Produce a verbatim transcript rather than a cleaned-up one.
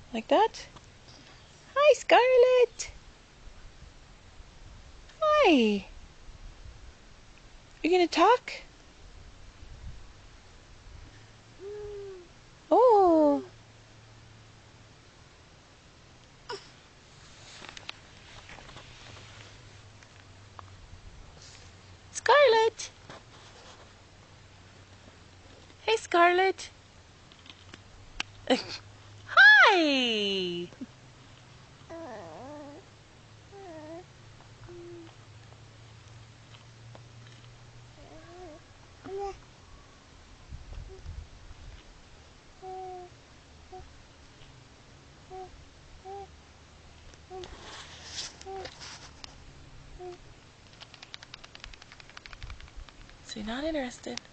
Like that? Hi, Scarlet! Hi! Are you gonna talk? Oh! Scarlet! Hey, Scarlet! Hi! So you're not interested?